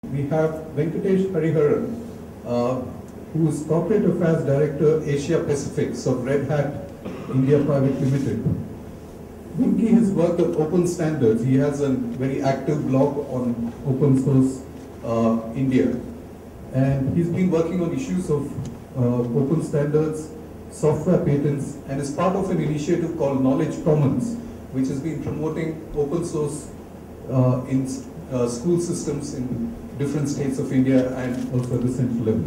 We have Venkatesh Hariharan, who is Corporate Affairs Director, Asia Pacific, so Red Hat India Private Limited. Venki has worked on open standards. He has a very active blog on open source India. And he's been working on issues of open standards, software patents, and is part of an initiative called Knowledge Commons, which has been promoting open source in school systems in different states of India and also at the central level.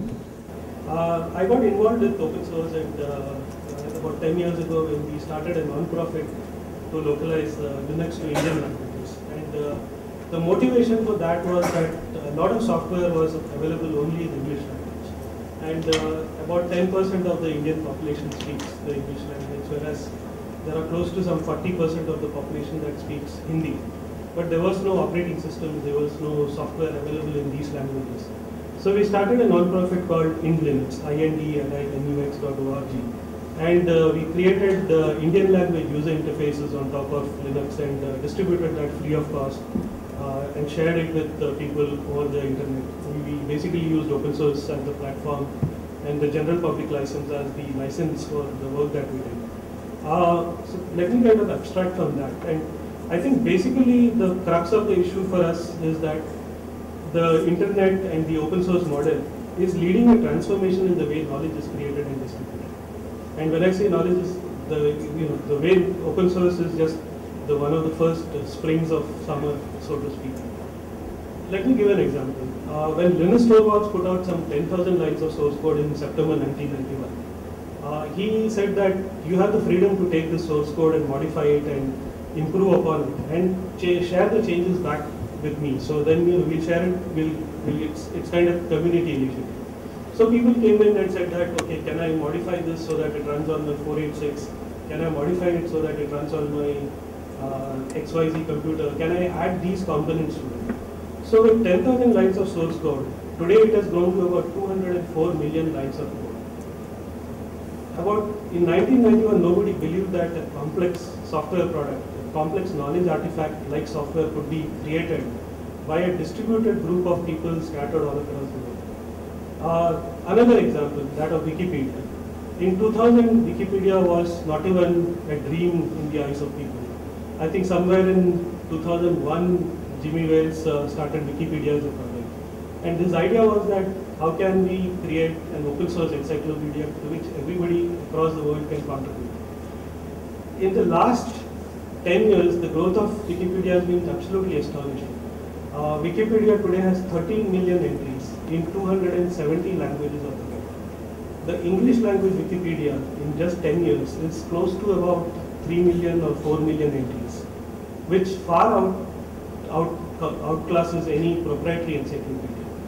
I got involved with open source about 10 years ago when we started a non-profit to localize Linux to Indian languages. And the motivation for that was that a lot of software was available only in English language. And about 10% of the Indian population speaks the English language, whereas there are close to some 40% of the population that speaks Hindi. But there was no operating system, there was no software available in these languages. So we started a non-profit called IndLinux, INDLINUX.org. And we created Indian language user interfaces on top of Linux and distributed that free of cost and shared it with people over the internet. We basically used open source as the platform and the general public license as the license for the work that we did. So let me kind of abstract from that. And I think basically the crux of the issue for us is that the internet and the open source model is leading a transformation in the way knowledge is created and distributed. And when I say knowledge is the way open source is just one of the first springs of summer, so to speak. Let me give an example. When Linus Torvalds put out some 10,000 lines of source code in September 1991, he said that you have the freedom to take this source code and modify it and improve upon it and share the changes back with me. So then we'll share it. It's kind of community initiative. So people came in and said that, okay, can I modify this so that it runs on my 486? Can I modify it so that it runs on my XYZ computer? Can I add these components to it? So with 10,000 lines of source code, today it has grown to about 204 million lines of code. In 1991, nobody believed that a complex software product, a complex knowledge artifact like software could be created by a distributed group of people scattered all across the world. Another example, that of Wikipedia. In 2000, Wikipedia was not even a dream in the eyes of people. I think somewhere in 2001, Jimmy Wales started Wikipedia as a project. And this idea was that how can we create an open source encyclopedia to which everybody across the world can contribute. In the last 10 years, the growth of Wikipedia has been absolutely astonishing. Wikipedia today has 13 million entries in 270 languages of the world. The English language Wikipedia in just 10 years is close to about 3 million or 4 million entries, which far outclasses any proprietary encyclopedia.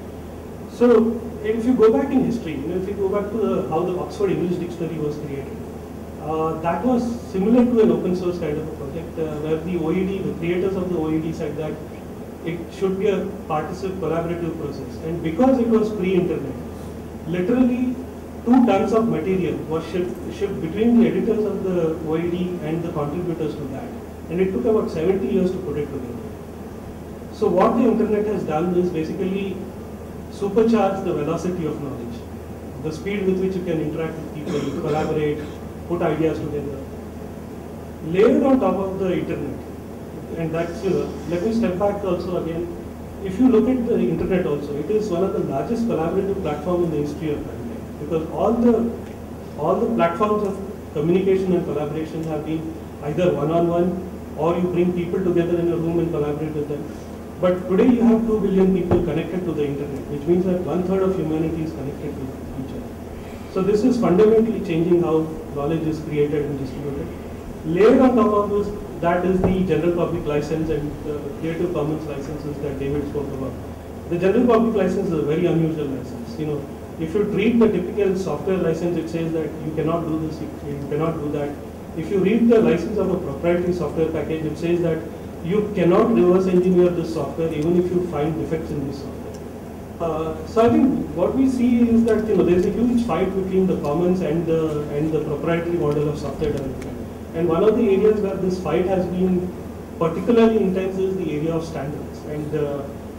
So if you go back in history, if you go back to how the Oxford English Dictionary was created, that was similar to an open source kind of a project where the OED, the creators of the OED said that it should be a participative collaborative process. And because it was pre-internet, literally 2 tons of material was shipped between the editors of the OED and the contributors to that. And it took about 70 years to put it together. So what the internet has done is basically supercharge the velocity of knowledge, the speed with which you can interact with people, collaborate, put ideas together. Layered on top of the internet, and that's, let me step back also again. If you look at the internet also, it is one of the largest collaborative platforms in the history of mankind, because all the platforms of communication and collaboration have been either one-on-one or you bring people together in a room and collaborate with them. But today you have 2 billion people connected to the internet, which means that 1/3 of humanity is connected to each other. So this is fundamentally changing how knowledge is created and distributed. Layered on top of this, that is the general public license and the Creative Commons licenses that David spoke about. The general public license is a very unusual license. If you read the typical software license, it says that you cannot do this, you cannot do that. If you read the license of a proprietary software package, it says that you cannot reverse engineer this software even if you find defects in this software. So I think what we see is that there is a huge fight between the commons and the proprietary model of software development. And one of the areas where this fight has been particularly intense is the area of standards. And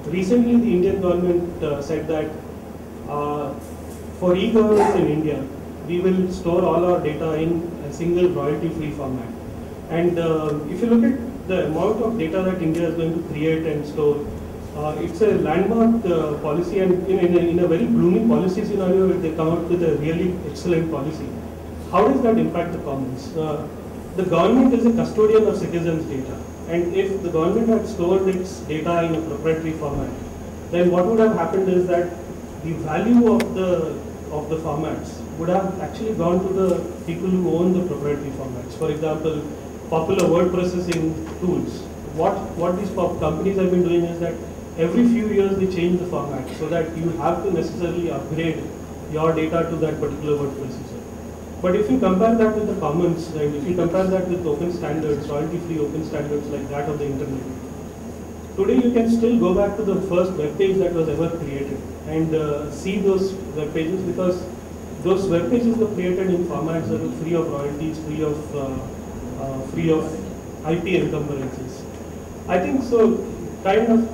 recently the Indian government said that for e-governance in India, we will store all our data in a single royalty-free format. And if you look at the amount of data that India is going to create and store, it's a landmark policy, and in a very blooming policy scenario, they come up with a really excellent policy. How does that impact the commons? The government is a custodian of citizens' data, and if the government had stored its data in a proprietary format, then what would have happened is that the value of the formats would have actually gone to the people who own the proprietary formats. For example, popular word processing tools. What these companies have been doing is that every few years they change the format so that you have to necessarily upgrade your data to that particular word processor. But if you compare that with the commons, and if you compare that with open standards, royalty-free open standards like that of the internet, today you can still go back to the first web page that was ever created and see those web pages, because those web pages were created in formats that were free of royalties, free of IP encumbrances. I think so. Kind of.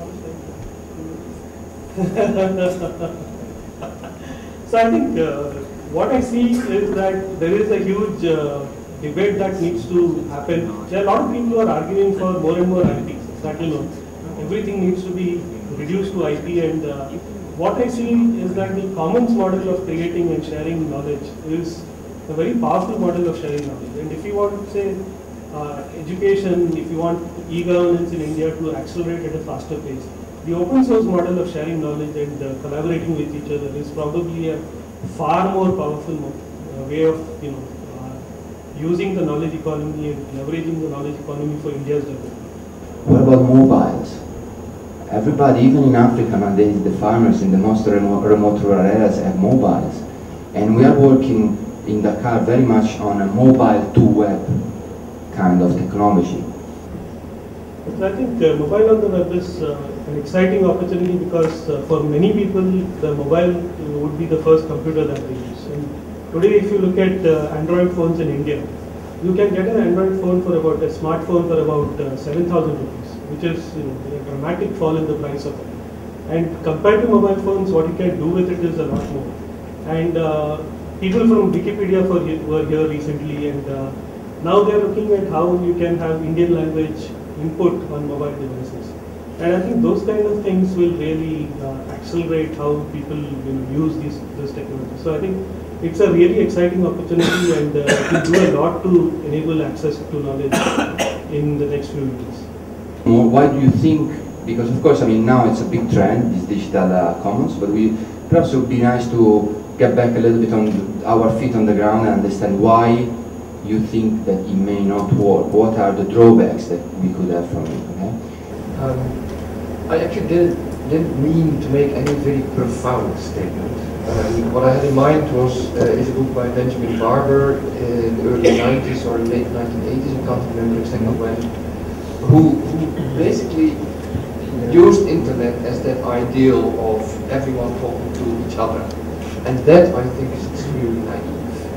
So I think what I see is that there is a huge debate that needs to happen. There are a lot of people who are arguing for more and more IP. That everything needs to be reduced to IP, and what I see is that the commons model of creating and sharing knowledge is a very powerful model of sharing knowledge. And if you want to say education, if you want e-governance in India to accelerate at a faster pace, the open source model of sharing knowledge and collaborating with each other is probably a far more powerful way of using the knowledge economy and leveraging the knowledge economy for India's development. What about mobiles? Everybody, even in Africa nowadays, the farmers in the most remote rural areas have mobiles. And we are working in Dakar very much on a mobile to web kind of technology. I think mobile on the web is an exciting opportunity because for many people the mobile would be the first computer that they use. And today if you look at Android phones in India, you can get an Android phone for about a smartphone for about 7,000 rupees, which is a dramatic fall in the price of it. And compared to mobile phones, what you can do with it is a lot more. And people from Wikipedia were here recently, and now they are looking at how you can have Indian language input on mobile devices. And I think those kind of things will really accelerate how people use this technology. So I think it's a really exciting opportunity, and it will do a lot to enable access to knowledge in the next few years. Why do you think, because of course, I mean, now it's a big trend, this digital commons, but perhaps it would be nice to get back a little bit on our feet on the ground and understand why you think that it may not work. What are the drawbacks that we could have from it? Okay? I actually didn't mean to make any very profound statement. What I had in mind was is a book by Benjamin Barber in the early 90s or late 1980s, I can't remember exactly when, who basically used internet as that ideal of everyone talking to each other. And that, I think, is extremely naive.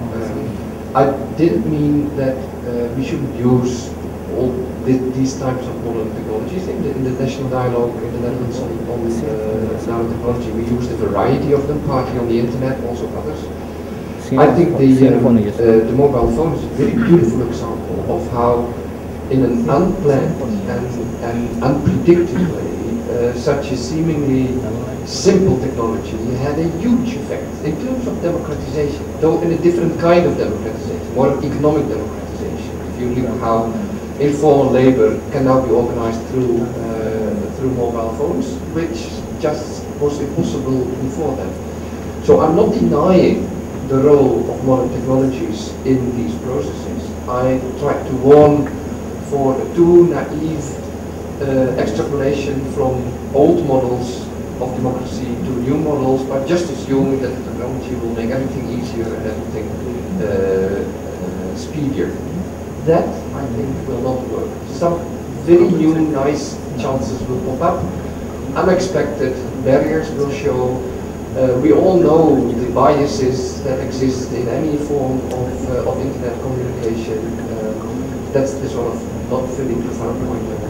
I didn't mean that we shouldn't use all these types of modern technologies. In the national dialogue in the Netherlands on nanotechnology, we used a variety of them, partly on the internet, also others. I think the mobile phone is a very beautiful example of how, in an unplanned and unpredicted way, such a seemingly simple technology had a huge effect in terms of democratization, though in a different kind of democratization, more economic democratization. If you look at how informal labor can now be organized through mobile phones, which just was impossible before that. So I'm not denying the role of modern technologies in these processes. I tried to warn for a too naive extrapolation from old models of democracy to new models, by just assuming that the technology will make everything easier and everything speedier. That, I think, will not work. Some very new, nice chances will pop up. Unexpected barriers will show. We all know the biases that exist in any form of internet communication. That's the sort of not very profound point.